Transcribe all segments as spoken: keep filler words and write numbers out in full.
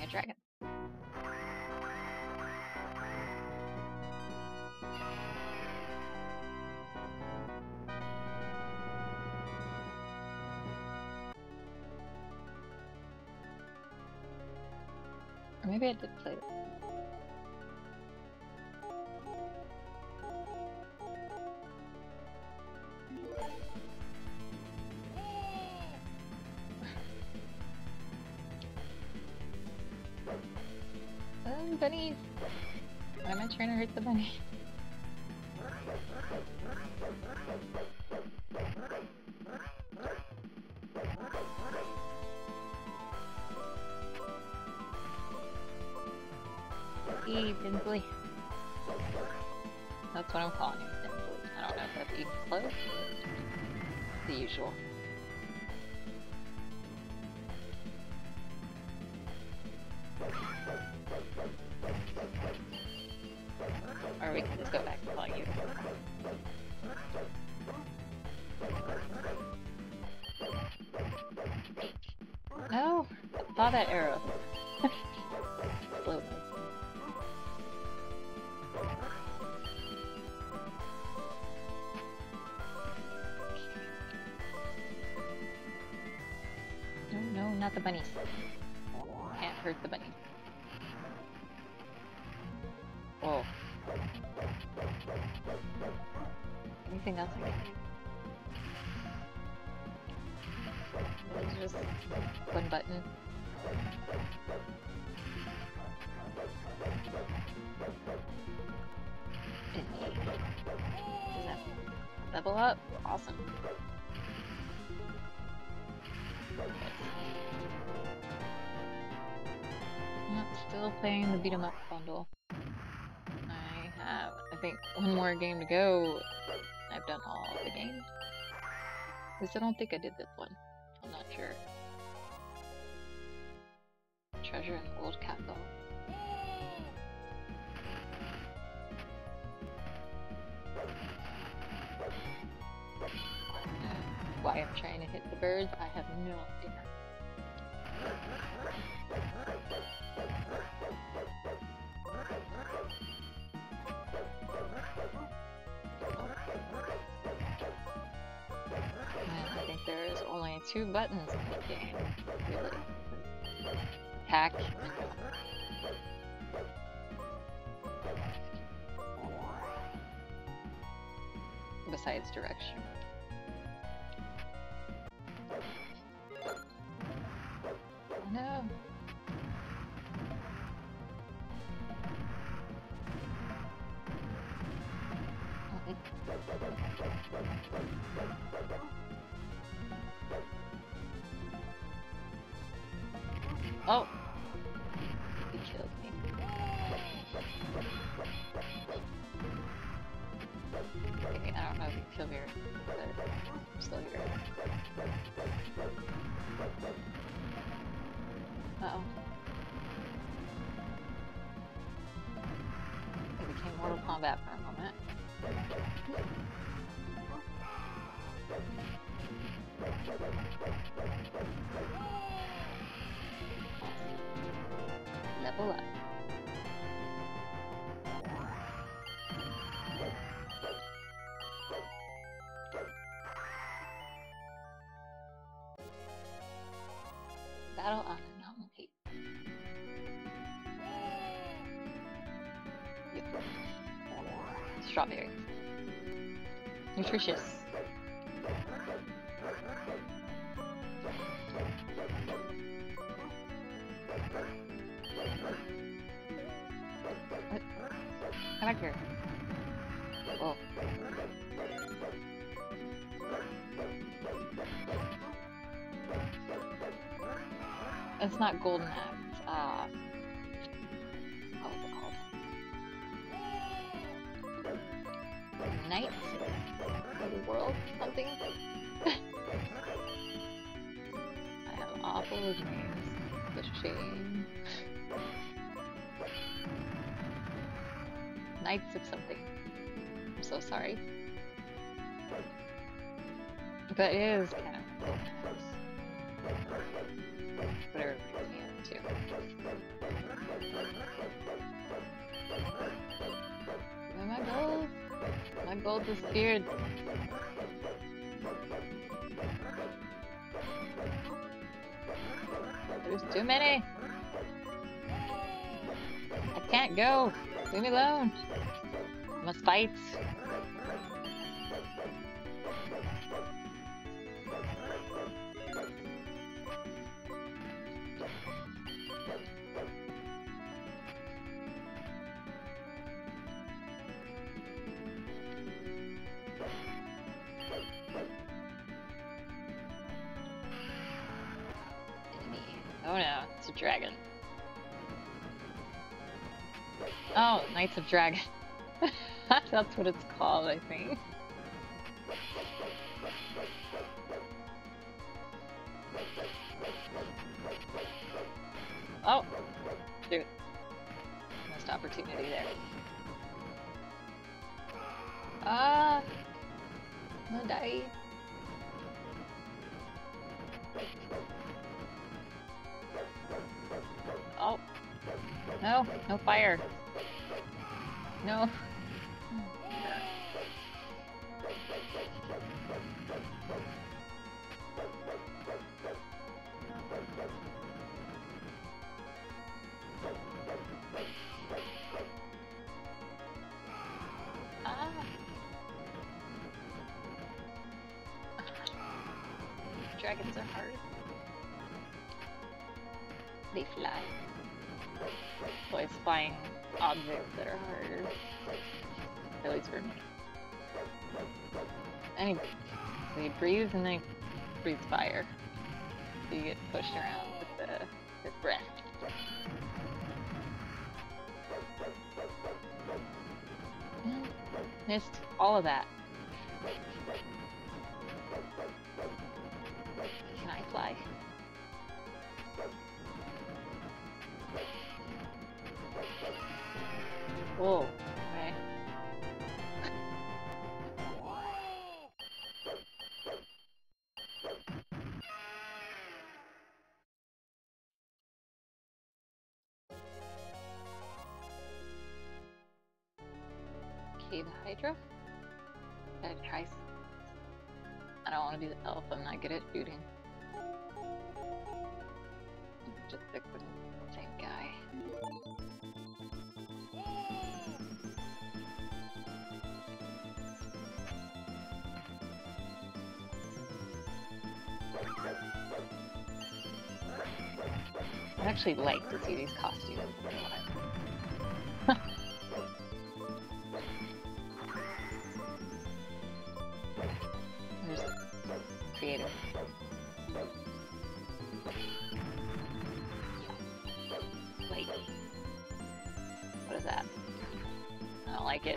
dragon. Or maybe I did play it. Oh, bunnies! Why am I trying to hurt the bunny? Hey, Dinsley. That's what I'm calling him, Dinsley. I don't know if that's even close. The usual. Or we can just go back to calling you. No! I saw that arrow. Slow. No, no, not the bunnies. Can't hurt the bunnies. Whoa. Anything else I can do? It's just one button. Does that level up? Awesome. I'm still playing the beat 'em up bundle. I have, I think, one more game to go. I've done all the games. At least I don't think I did this one. I'm not sure. Treasure in the old castle. Why I'm trying to hit the birds, I have no idea. And I think there's only two buttons in the game, really. Attack and jump. Besides direction. Oh no! Oh! He killed me. Okay, I don't know if he's still here, but I'm still here. Uh-oh. It became Mortal Kombat for a moment. Level up. Battle on anomaly. Yep. Strawberries. Nutritious. What? Come back here. Whoa. It's not Golden Axe. Uh, what was it called? Knights of the World? Something? I have awful with names. What a shame. Knights of something. I'm so sorry. But it is kind of Golden Axe. Whatever it reminds me of, too. My gold disappeared. There's too many. I can't go. Leave me alone. I must fight. Oh no, it's a dragon. Oh, Knights of Dragon. That's what it's called, I think. Oh! Shoot. Missed opportunity there. Ah! I'm gonna die. Oh. No, no fire. No. Ah. Dragons are hard. They fly. Well, it's flying objects that are harder. At least for me. Anyway, so he breathes and then he breathes fire. So you get pushed around with the his breath. Mm, missed all of that. Can I fly? Whoa, okay. Cave Hydra? Gotta try. I don't want to be the elf, I'm not good at shooting. Just stick with the same guy. I'd actually like to see these costumes in real life. There's creative. Wait. What is that? I don't like it.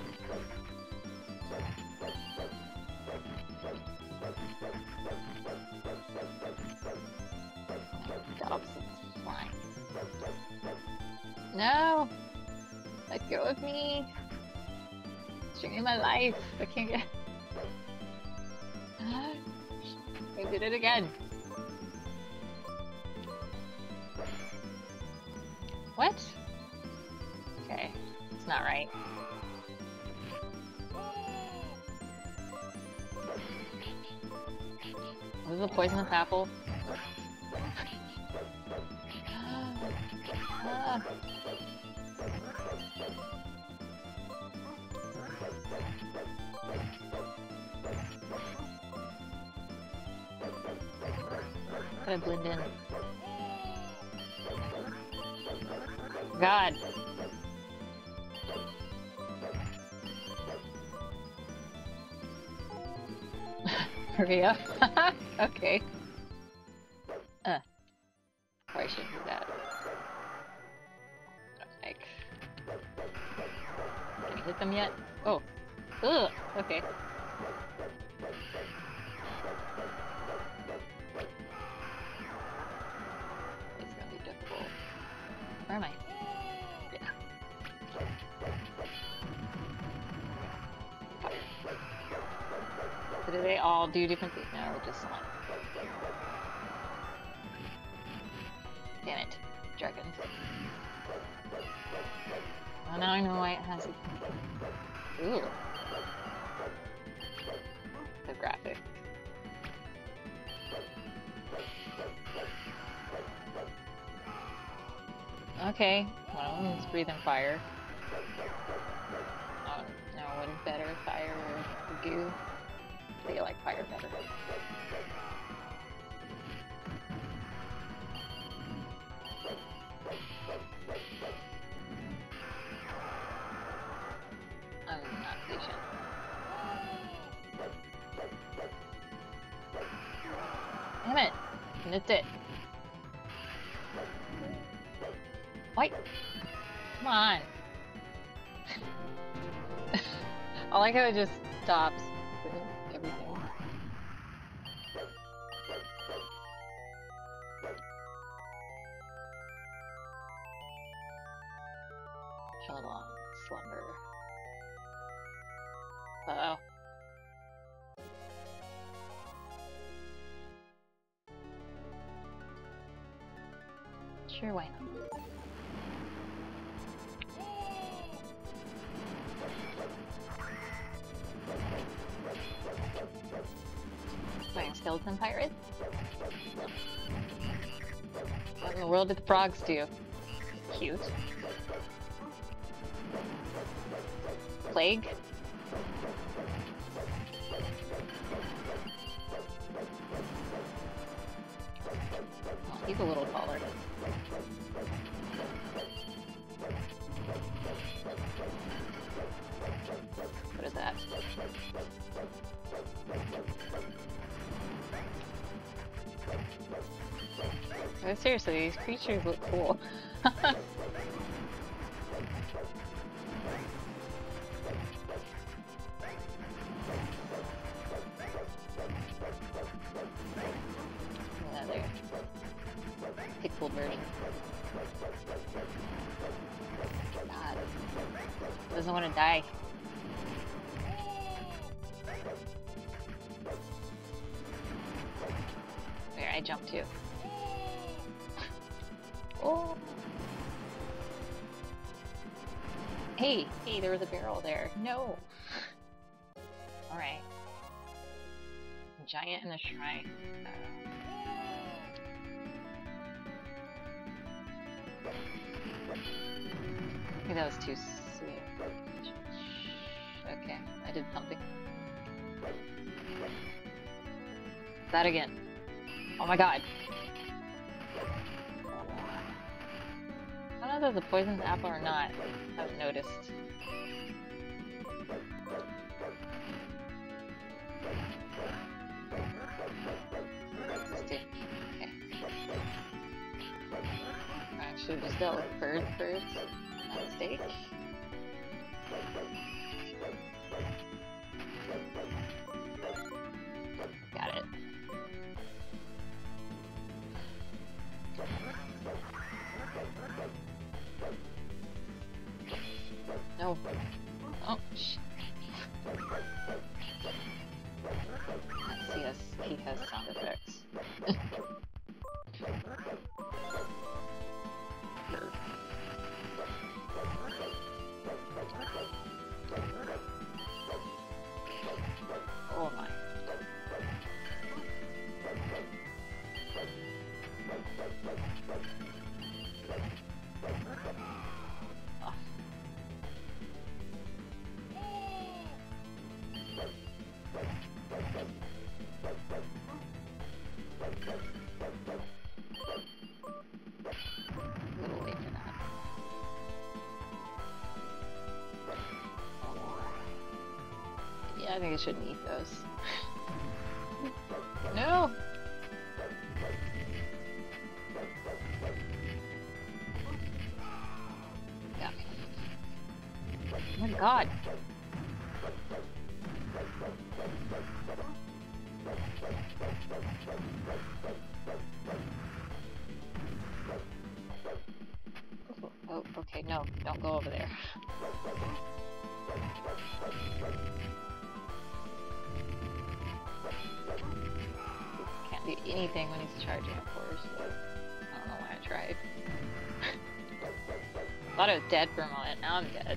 Dobson's flying. No! Let go of me! Stringing my life! I can't get. I did it again! What? Okay, it's not right. Was it a poisonous apple? Ah. Gotta blend in. God. Hurry up. Okay. Uh. Probably shouldn't do that. Like. Can you hit them yet? Oh. Ugh. Okay. It's gonna be difficult. Where am I? Yeah. So do they all do different things? No, just one. Damn it. Dragon. Oh, now I know why it has it. Ooh. the graphics. Okay, one of them's breathing fire. Um, no, what is better, fire or goo? I think I like fire better. I'm not patient. Damn it! Missed it. Wait! Come on! I like how it just stops everything. Hold on, slumber. Uh oh. Sure, why not? Playing skeleton pirates? What in the world did the frogs do? Cute. Plague? Oh, he's a little taller. What is that? Oh, seriously, these creatures look cool. Another pixel version. God. Doesn't want to die. Where I jumped to. Oh. Hey, hey, there was a barrel there. No. Alright. Giant in a shrine. Uh, I think that was too sweet. Okay, I did something. That again. Oh my god. I don't know if that's a poisonous apple or not. I haven't noticed. Okay. I should have just dealt with birds first. Not a mistake. Got it. No. Oh, shit. Let's see us. He has sound effects. Oh my. Oh. A little late for that. Yeah, I think I shouldn't eat those. No! Yeah. Oh my god! Oh, okay, no, don't go over there. Can't do anything when he's charging, of course, so I don't know why I tried. Thought I was dead for a moment, now I'm dead.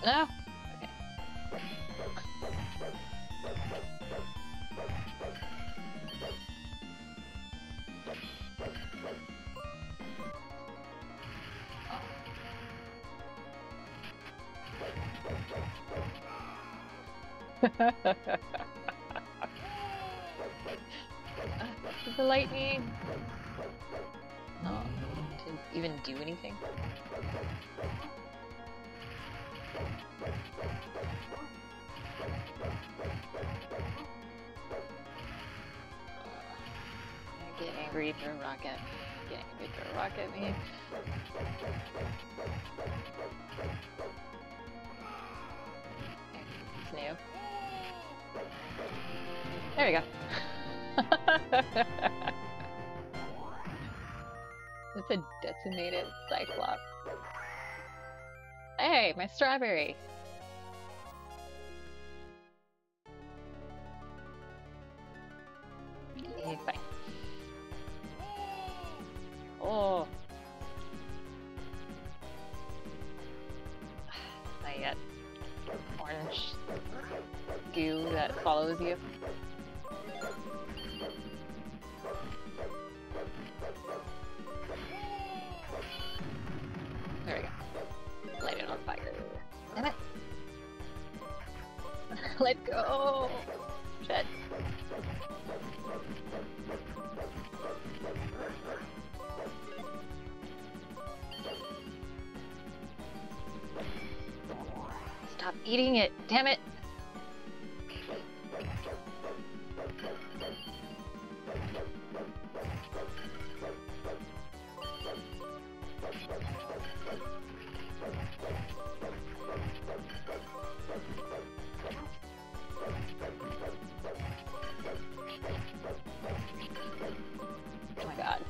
No? Okay. The lightning. No, to even do anything. Get angry, throw a rock at me. Get angry, throw a rock at me. It's new. There we go. It's a decimated Cyclops. Hey, my strawberry! Okay, fine. Oh! Not yet. Orange goo that follows you. There we go. Light it on fire. Damn it! Let go! Shit. Stop eating it! Damn it! Oh my god.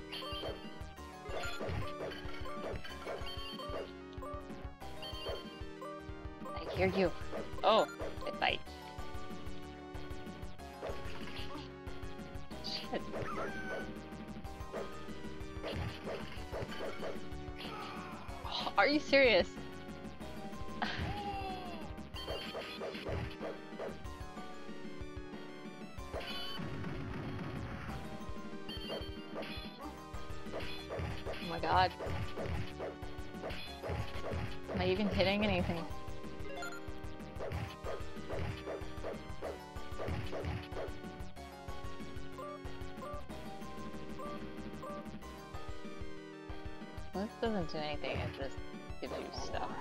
I hear you. Oh, it bites. Shit. Oh, are you serious? Oh my god. Am I even hitting anything? Well, this doesn't do anything, it just gives you stuff.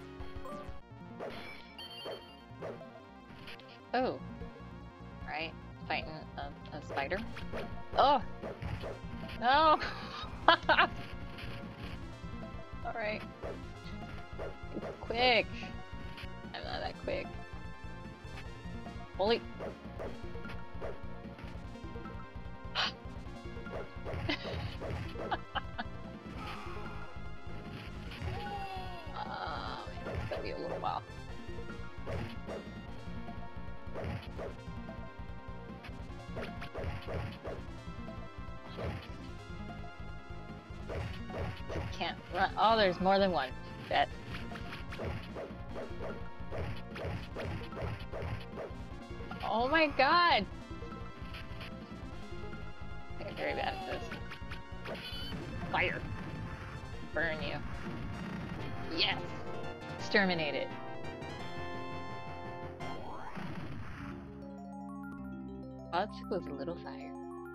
Oh. Right. Fighting a, a spider. Oh! No! Alright. Quick! I'm not that quick. Holy... Oh, it's gonna be a little while. Can't run. Oh, there's more than one. Bet. Oh my god! I'm very bad at this. Fire! Burn you. Yes! Exterminate it. Popsicle's a little fire.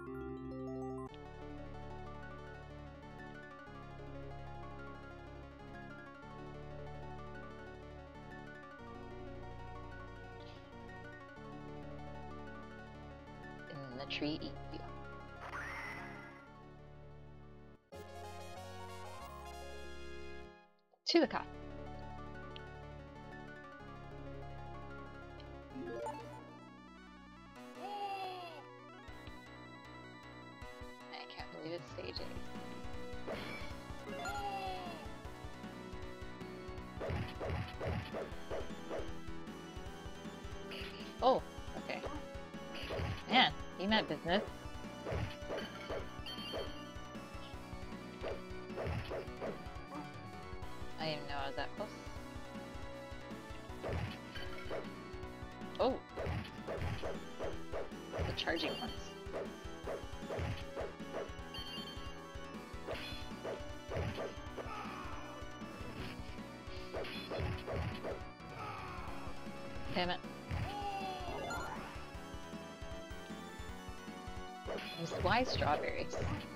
And the tree eats you. To the cop. I can't believe it's staging. Oh, okay. Man, he meant business. I didn't know I was that close. Damn it. Why strawberries?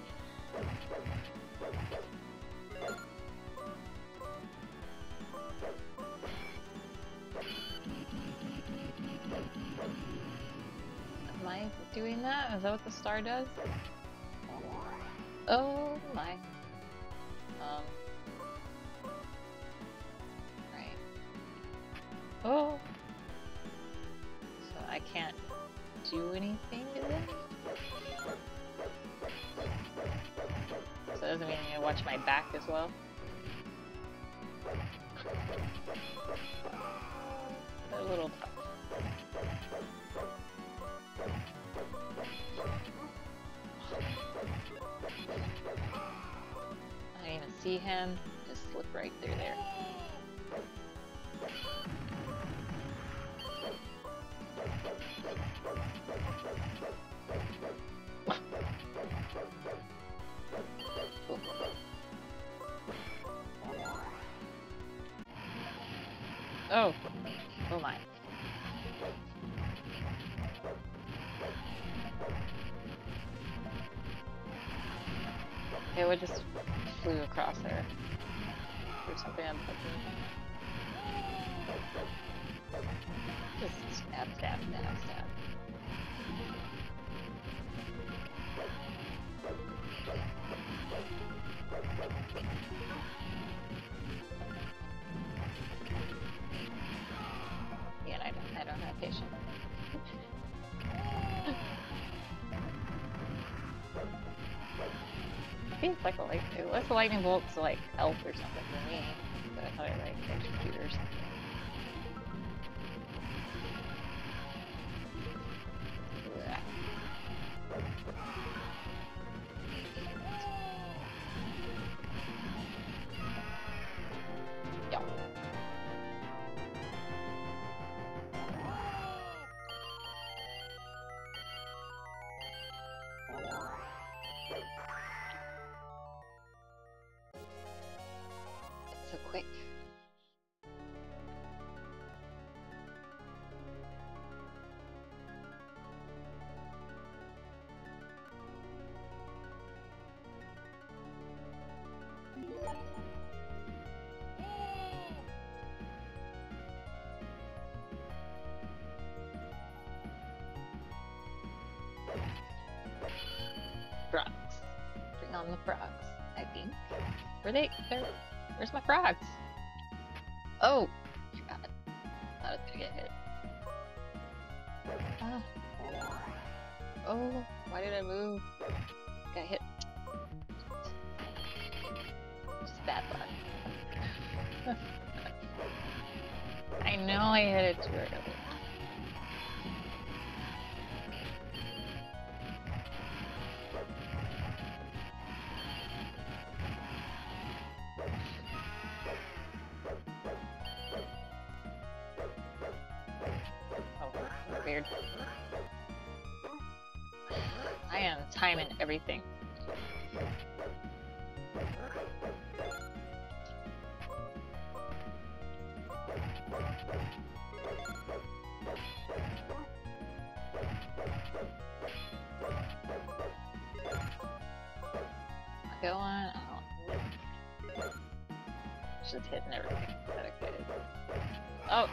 Am I doing that? Is that what the star does? Oh my. Um. Right. Oh. So I can't do anything to this? So that doesn't mean I'm gonna watch my back as well? They're a little tough. I didn't even see him. Just slip right through there. Oh. Oh my. It would just flew across there. Or something I'm clicking. Just stab, stab, stab, stab. Yeah, I don't, I don't have patience. I think it's like a light, unless the lightning bolt's like health or something for me, but I thought it like execute or something. Yeah. So quick. Frogs. Bring on the frogs, I think. Were they? They're, where's my frogs? Oh! God. Thought I was gonna get hit. Ah. Oh, why did I move? Got hit. Just bad luck. I know I hit it too early. Weird. I am timing everything. Go on. Oh. Just hitting everything. Dedicated. Oh.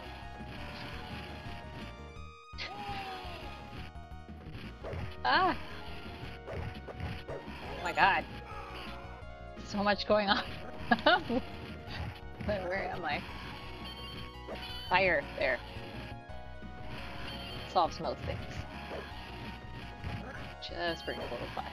Ah! Oh my god. So much going on. Where am I? Fire. There. Solves most things. Just bring a little fire.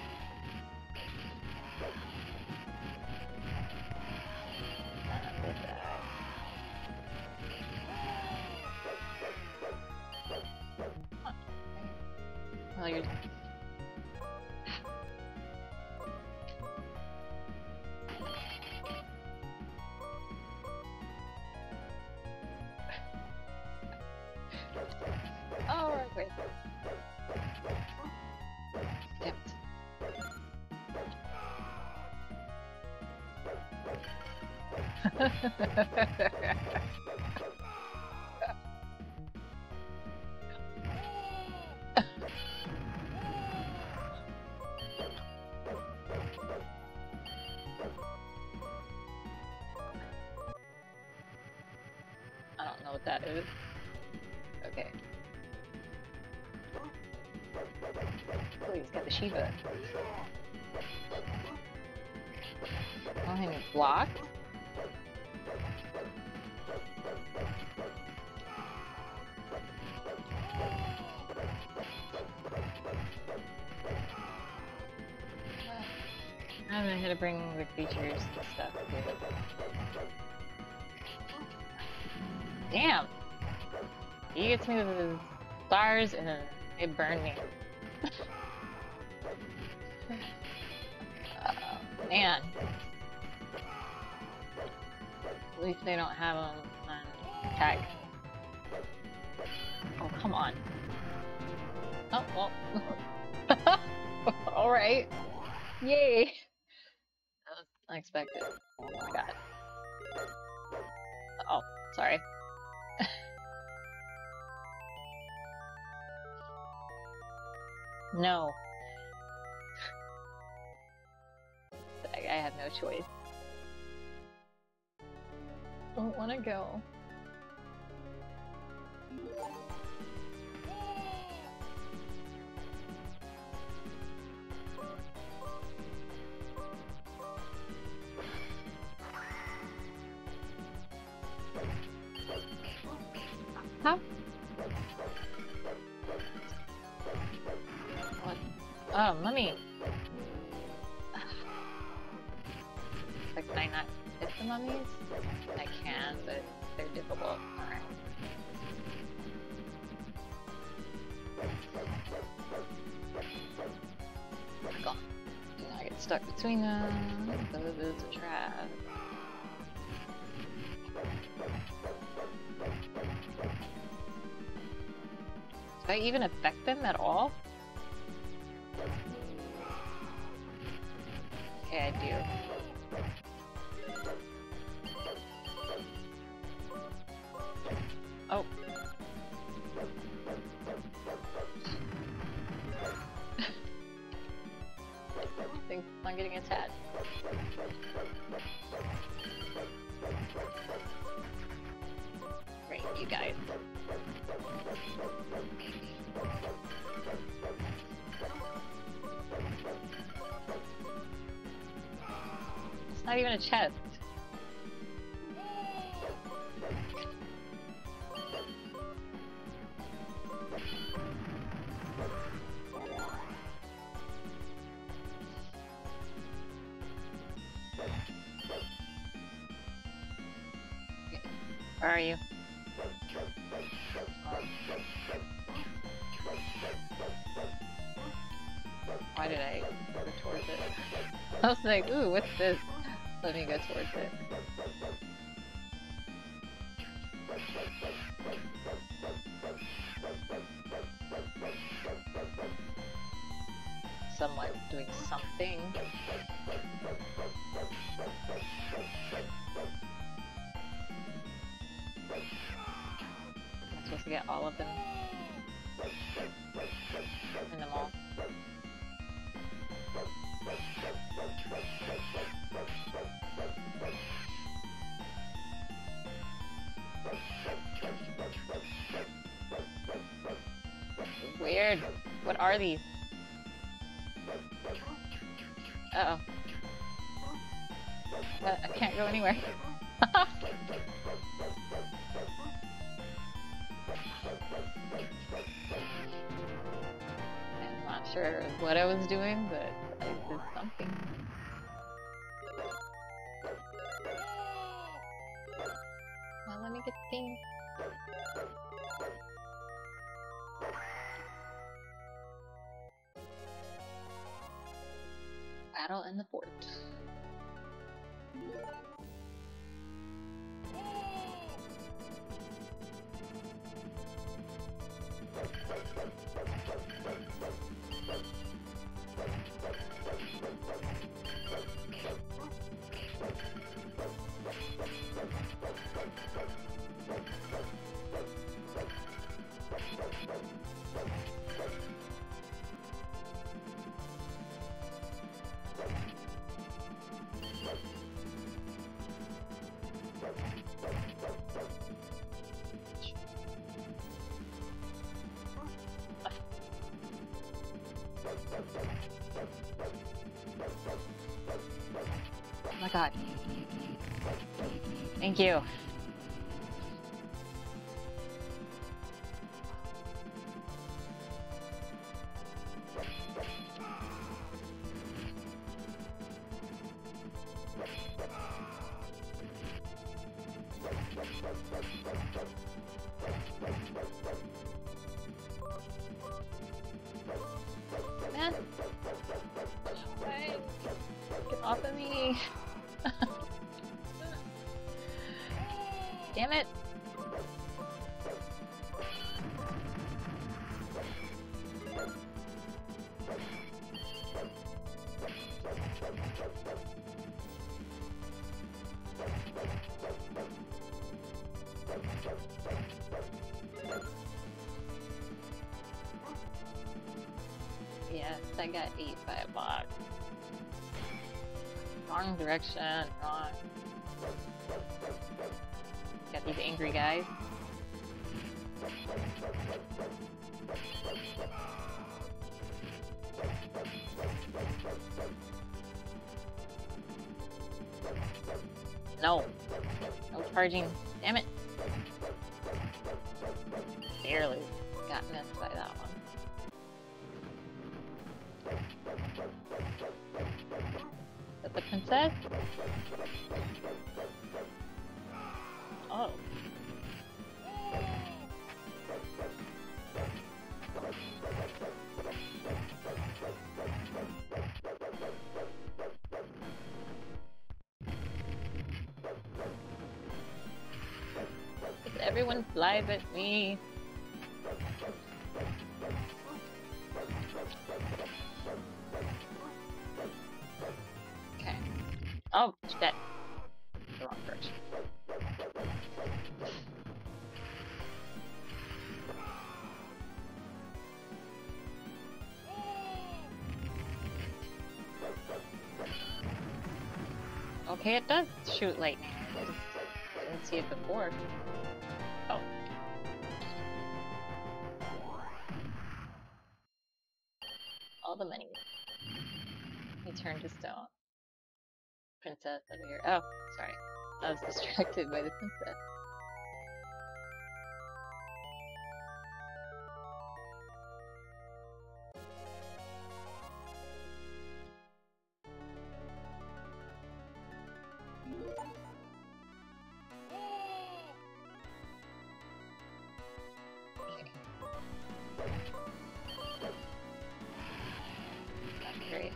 Well, you're... Oh, right, wait. Damn it. what that is. Okay. Oh, he's got the Shiva. Oh, and he's blocked? I'm gonna have to bring the creatures and stuff too. Damn! He gets me with his stars and then it burned me. Oh, man. At least they don't have them on tag. Oh, come on. Oh, well. Alright. Yay! That was unexpected. Oh my god. Oh, sorry. No. I, I have no choice. Don't want to go. Huh? What? Oh, mummy. Like, can I not hit the mummies? I can, but they're difficult. Alright. Go. Do not get stuck between them, because it is a trap. Do I even affect them at all? Okay, I do. Oh. I think I'm getting attacked. Great, you guys. It's not even a chest. Where are you? Why did I go towards it? I was like, ooh, what's this? Let me go towards it. Somewhat doing something. I'm supposed to get all of them in the mall. Weird. What are these? Uh oh. What? I can't go anywhere. I'm not sure what I was doing, but I did something. Well, let me get the thing. Battle in the fort. god. Thank you. Man. Wait. Get off of me. Damn it. Yes, I got ate by a bot. Wrong direction, wrong. Got these angry guys. No. No charging. Damn it. Barely got missed by that one. Is that the princess? Oh. Does everyone fly but me? Okay. Oh, shit. The wrong direction. Okay, it does shoot lightning. I just didn't see it before. Oh. All the money. He turned to stone. Princess over here. Oh, sorry. I was distracted by the princess. Great.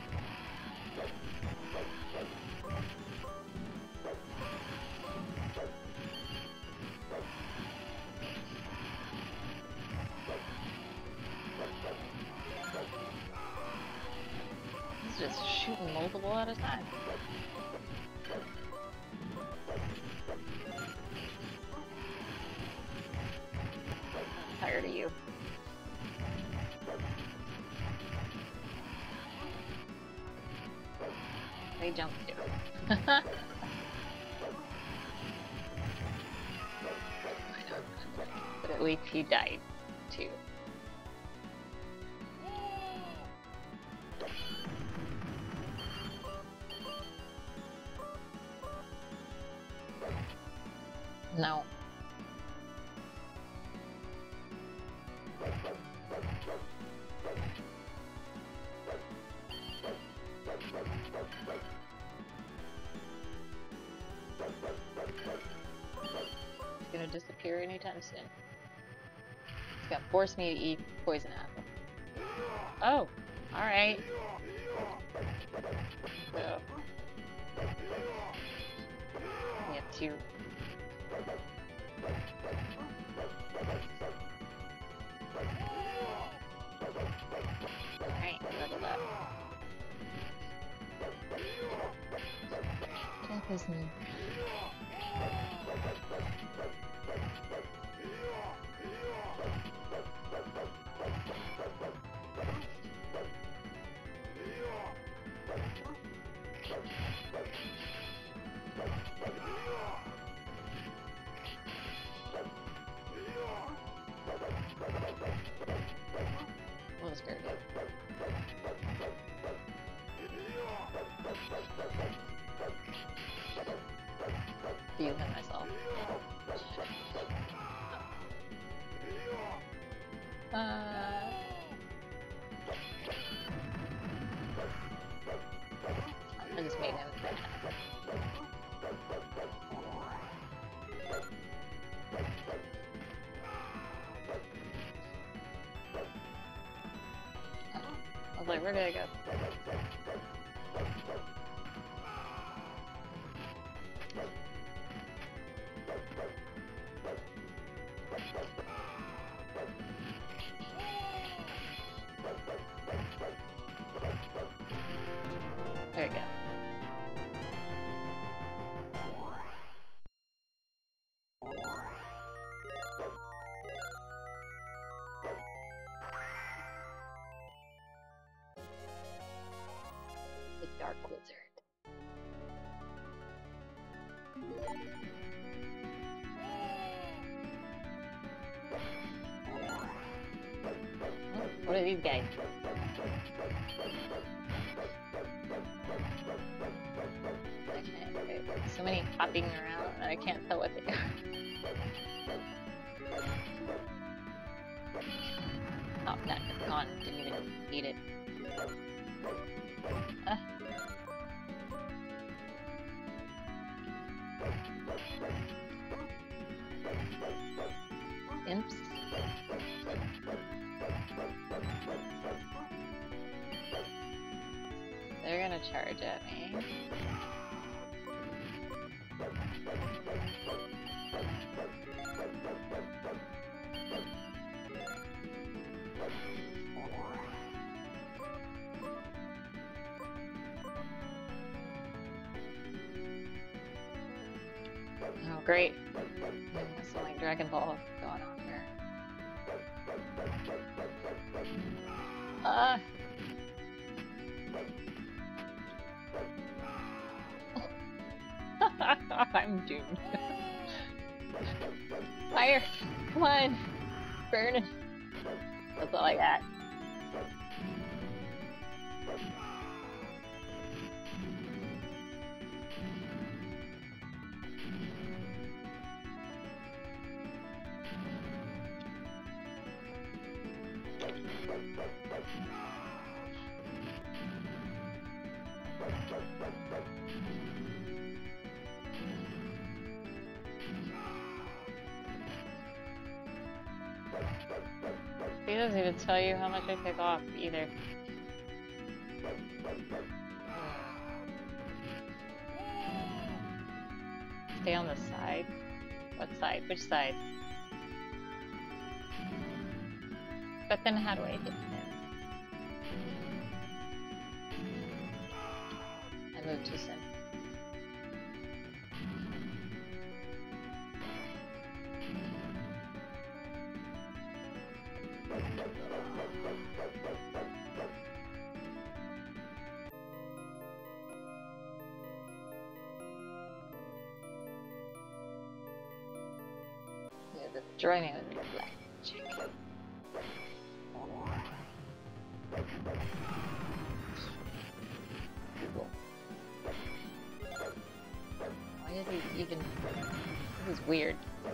He's just shooting multiple at a time. I'm tired of you. They jumped too. But at least he died too. No. It's gonna disappear anytime soon. It's gonna force me to eat poison apple. Oh, alright. So we have two. Alright, level up. Death is near. What was very good. confusing myself. Uh... I just made him mad. I was like, where did I go? There we go. The Dark Wizard. Oh, what are these guys? Okay, so many hopping around, I can't tell what they are. Oh, no, it's gone. Didn't even need it. Uh. Imps. They're gonna charge at me. Oh, great. There's some like Dragon Ball going on here. Ah! I'm doomed. Fire! Come on! Burn it! That's all I got. He doesn't even tell you how much I take off either. Stay on the side. What side? Which side? But then how do I hit him? I moved too soon. Destroy me with black magic. Why is he even... This is weird.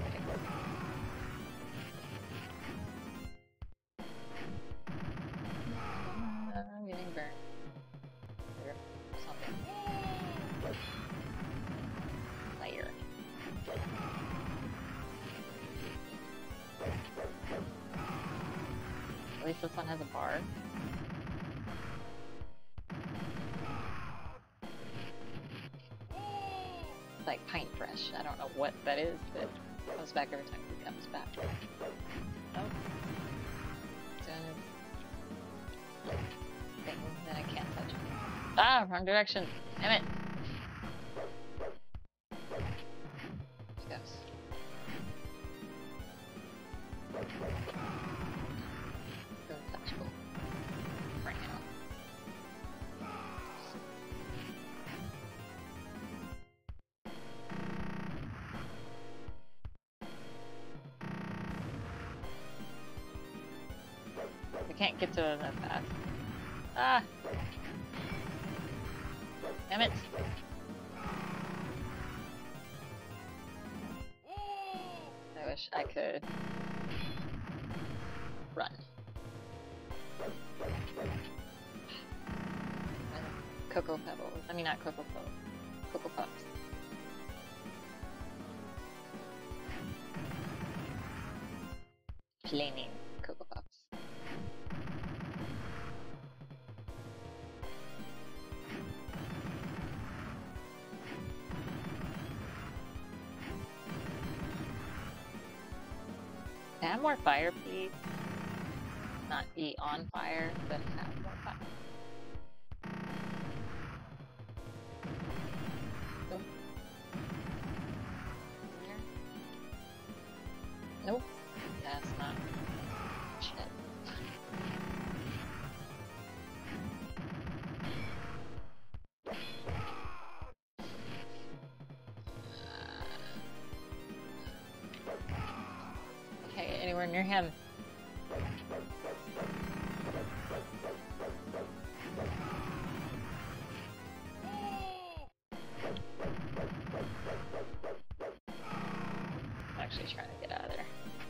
Uh, I'm getting burned. Or something. Layer. At least this one has a bar. It's like pint fresh. I don't know what that is, but it comes back every time he comes back. Oh. Done. Thing that I can't touch. Ah, wrong direction. Damn it. Yes. Untouchable. Right now. We can't get to it that fast. Ah! Damn it! wish I could run. Cocoa Pebbles. I mean, not Cocoa Pebbles. Cocoa Puffs. Flaming Cocoa Puffs. Can I have more fire, please? Not be on fire, but have more fire. Nope. Nope. That's not. Shit. Okay, anywhere near him. I'm actually trying to get out of there.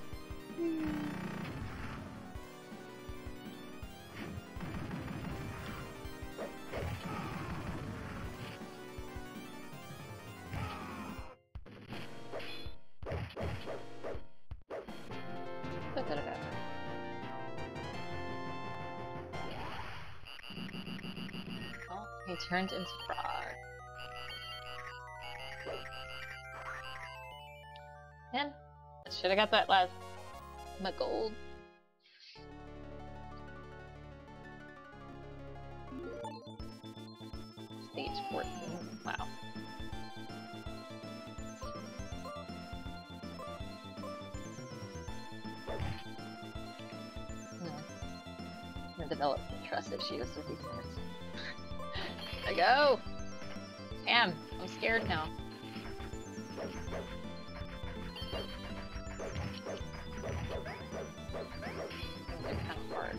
Oh, he turned into frog. Man, I should have got that last my gold. Stage fourteen. Wow. Hmm. I developed some trust issues with these things. I go. Damn, I'm scared now. They're kind of hard.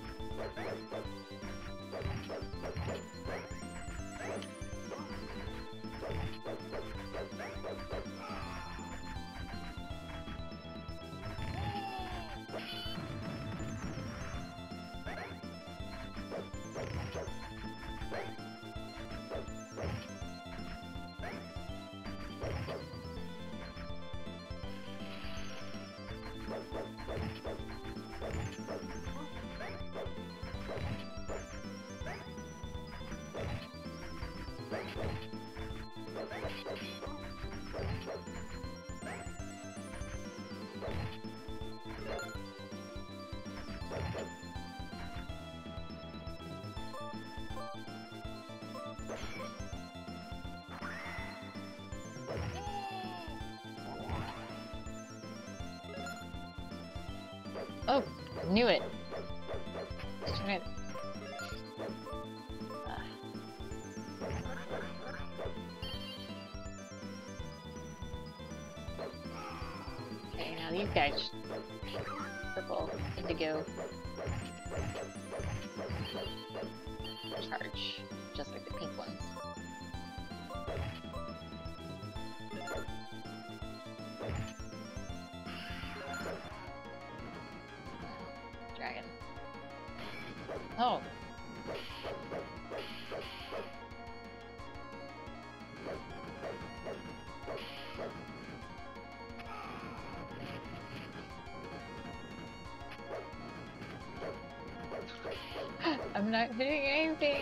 Oh, knew it. Shit. Uh. Okay, now these guys. Purple, indigo. Charge, just like the pink ones. Dragon. Oh. I'm not hitting anything.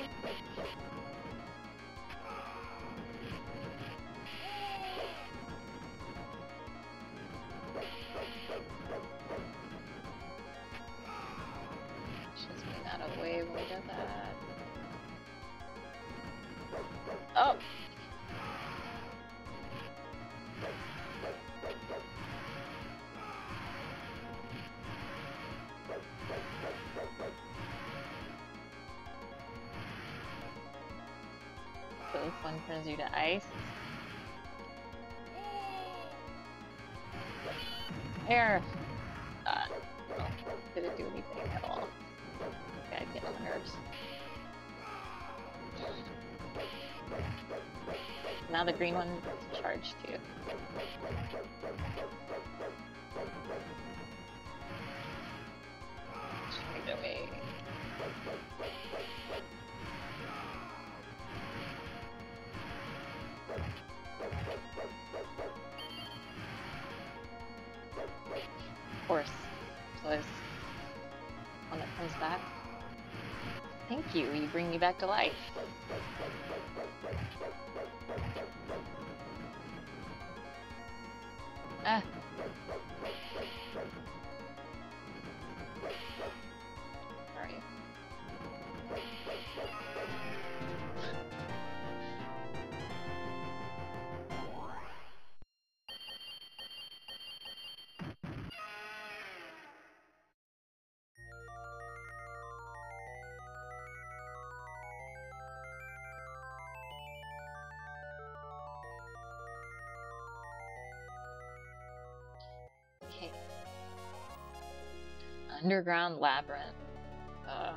Just made out of the way when we did that. Oh! So this one turns you to ice. Air! Uh, well, didn't do anything at all. This guy's getting on my nerves. Now the green one is charged too. Straight away. Of course. So there's one that comes back. Thank you, you bring me back to life. Ah. Sorry. Okay. Underground labyrinth. Uh.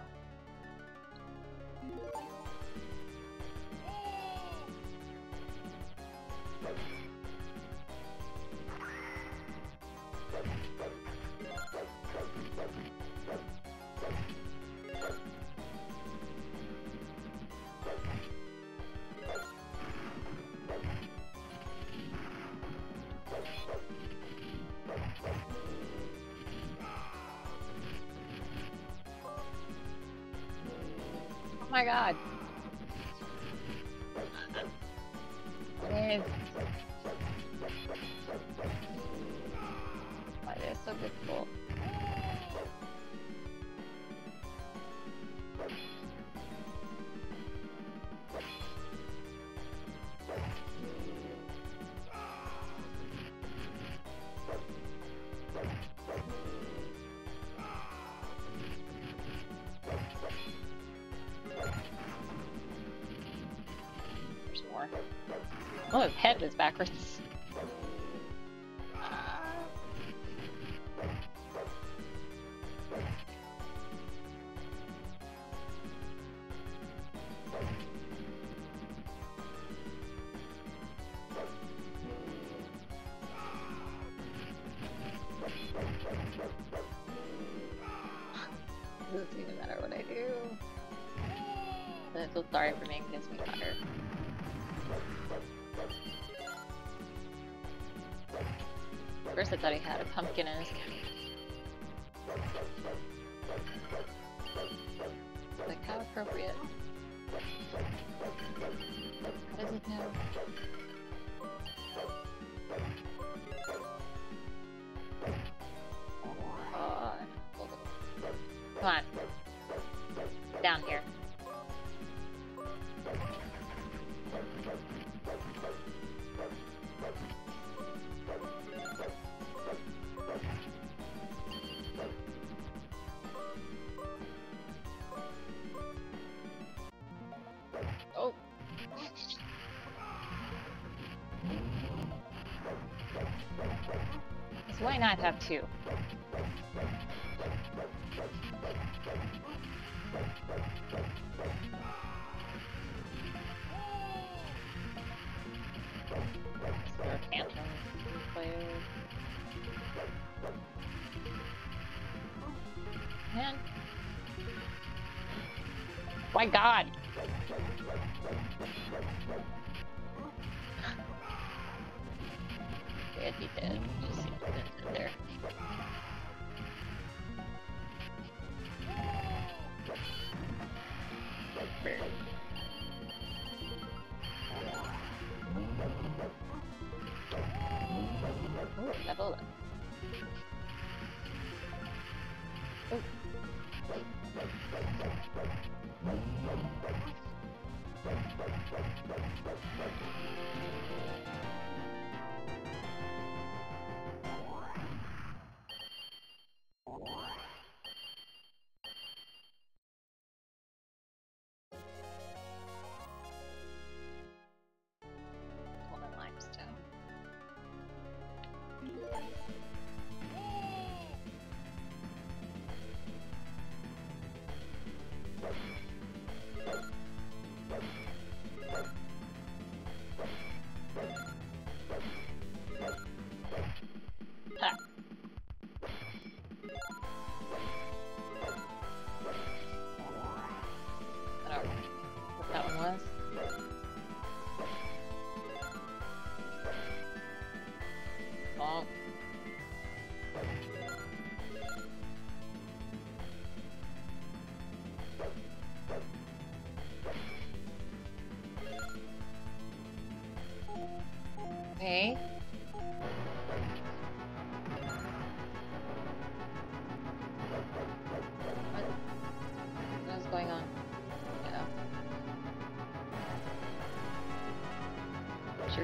Oh my god. It is. Why is it so difficult? Oh, his head was backwards. Doesn't even matter what I do. I feel sorry for making this me hotter. First I thought he had a pumpkin in his couch. Like, how appropriate. How does it know? Oh, come on. Down here. Oh. So why not have two? Phantom players. Man. My god! I'd be dead. Just seems dead there. Burn. Oh, level up. Oh. Golden limestone.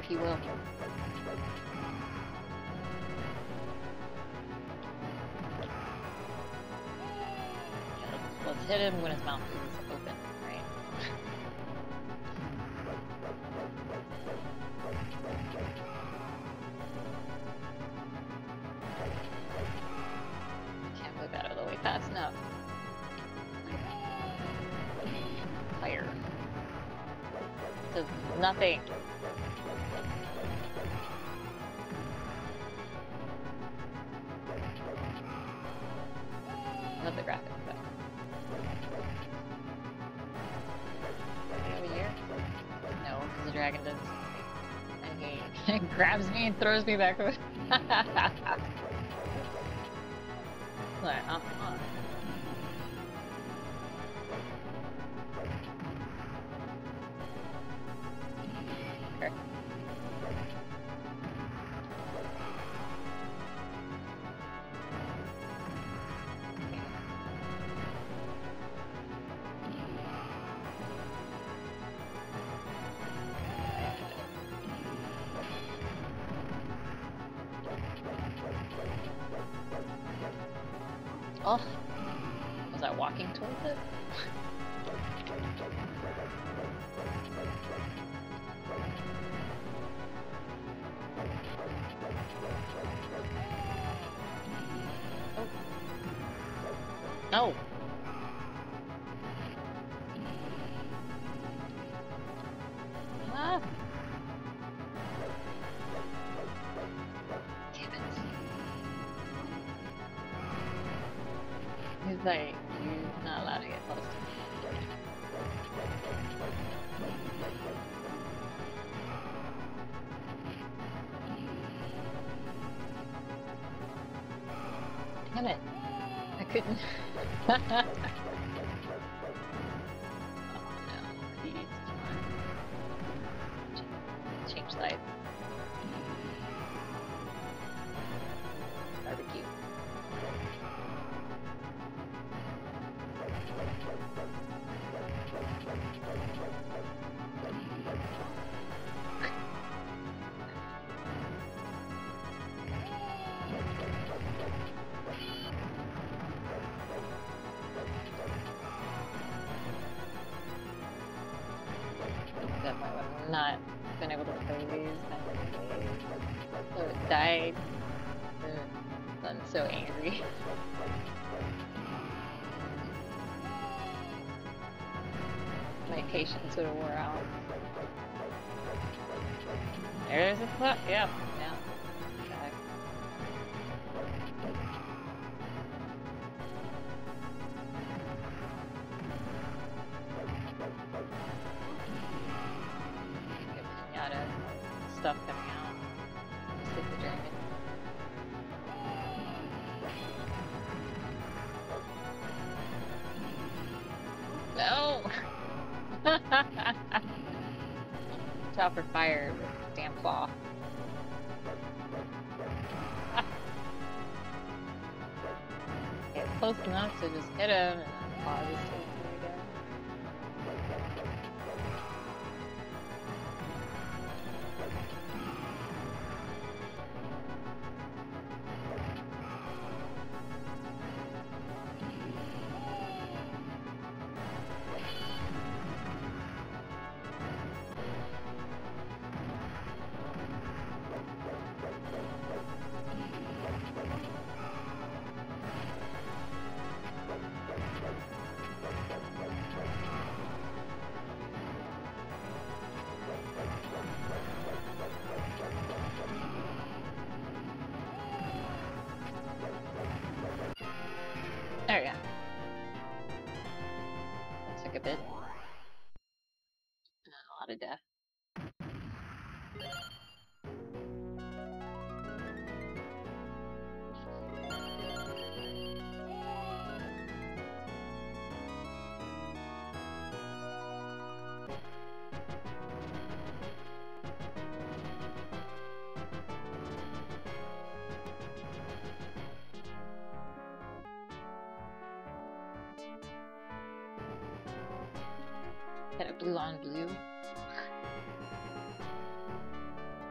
if you will. Yeah, let's, let's hit him when his mouth is open, right? Can't move out of the way fast enough. Fire. Does nothing. Love the graphics though. Over here? No, because the dragon does something. Okay. It grabs me and throws me back over. Like, uh -uh. Okay. Oh, was I walking towards it? Oh. No. Ah. Damn it. He's like, you're not allowed to get close to me. Damn it. I couldn't. Oh no, please, come on. Change sides. Barbecue. Definitely would have not been able to play these. So it died. I'm so angry. My patience would have wore out. There's a clock. Yep. Yeah. Okay. Pinata stuff coming out. Just hit the dragon. No! Chopper fire with damn claw. Get close enough to just hit him and claw just takes me again. There we go. That took a bit. A lot of death. Got a blue on blue.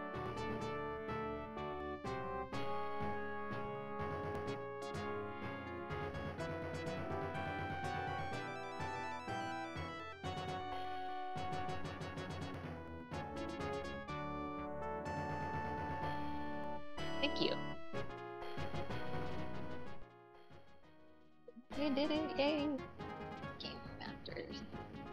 Thank you. We did it! Yay! Game Masters.